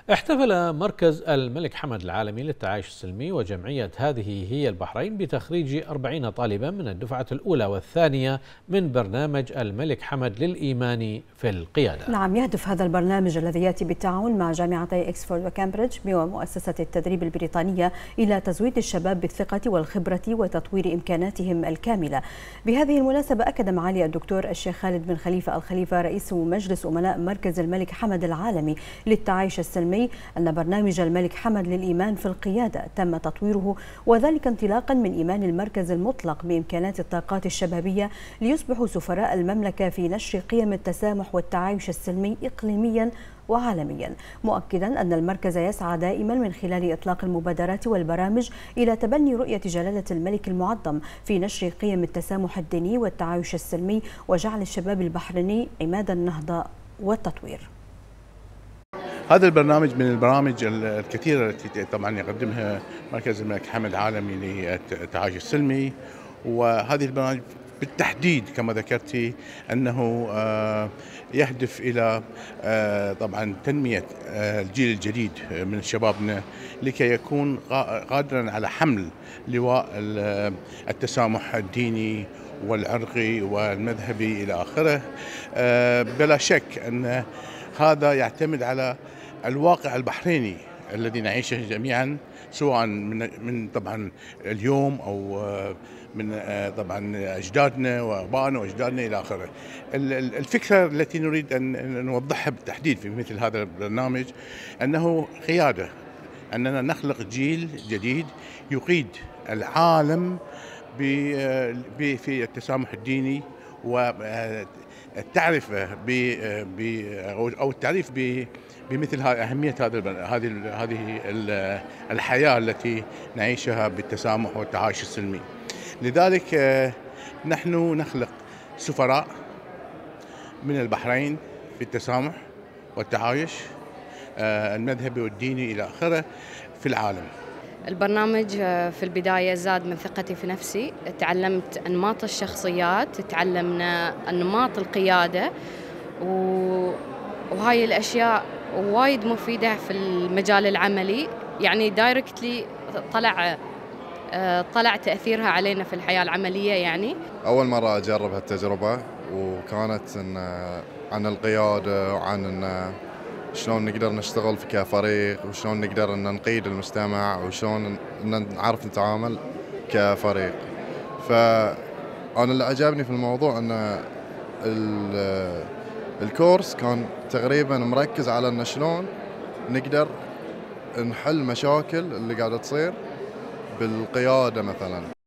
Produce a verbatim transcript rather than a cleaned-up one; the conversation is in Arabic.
احتفل مركز الملك حمد العالمي للتعايش السلمي وجمعية هذه هي البحرين بتخريج أربعين طالبا من الدفعة الأولى والثانية من برنامج الملك حمد للإيمان في القيادة. نعم، يهدف هذا البرنامج الذي يأتي بالتعاون مع جامعتي إكسفورد وكامبريدج ومؤسسة التدريب البريطانية إلى تزويد الشباب بالثقة والخبرة وتطوير إمكاناتهم الكاملة. بهذه المناسبة أكد معالي الدكتور الشيخ خالد بن خليفة الخليفة رئيس مجلس أمناء مركز الملك حمد العالمي للتعايش السلمي أن برنامج الملك حمد للإيمان في القيادة تم تطويره، وذلك انطلاقا من إيمان المركز المطلق بإمكانات الطاقات الشبابية ليصبحوا سفراء المملكة في نشر قيم التسامح والتعايش السلمي إقليميا وعالميا، مؤكدا أن المركز يسعى دائما من خلال إطلاق المبادرات والبرامج إلى تبني رؤية جلالة الملك المعظم في نشر قيم التسامح الديني والتعايش السلمي وجعل الشباب البحريني عماد النهضة والتطوير. هذا البرنامج من البرامج الكثيرة التي طبعا يقدمها مركز الملك حمد العالمي للتعايش السلمي، وهذه البرامج بالتحديد كما ذكرتي أنه يهدف إلى طبعا تنمية الجيل الجديد من شبابنا لكي يكون قادرا على حمل لواء التسامح الديني والعرقي والمذهبي إلى آخره. بلا شك أن هذا يعتمد على الواقع البحريني الذي نعيشه جميعا، سواء من من طبعا اليوم او من طبعا اجدادنا وابائنا واجدادنا الى اخره. الفكره التي نريد ان نوضحها بالتحديد في مثل هذا البرنامج انه قياده، اننا نخلق جيل جديد يقيد العالم في التسامح الديني والتعرفه ب او التعريف بمثل أهمية هذه هذه هذه الحياة التي نعيشها بالتسامح والتعايش السلمي. لذلك نحن نخلق سفراء من البحرين في التسامح والتعايش المذهبي والديني إلى آخره في العالم. البرنامج في البداية زاد من ثقتي في نفسي، تعلمت أنماط الشخصيات، تعلمنا أنماط القيادة، وهاي الأشياء وايد مفيدة في المجال العملي، يعني دايركتلي طلع طلع تأثيرها علينا في الحياة العملية. يعني أول مرة أجرب هالتجربة، وكانت إن عن القيادة وعن إن شلون نقدر نشتغل كفريق، وشلون نقدر إن نقيد المجتمع، وشلون إن نعرف نتعامل كفريق. فأنا اللي عجبني في الموضوع إن الكورس كان تقريبا مركز على إن شلون نقدر نحل مشاكل اللي قاعدة تصير بالقيادة مثلا.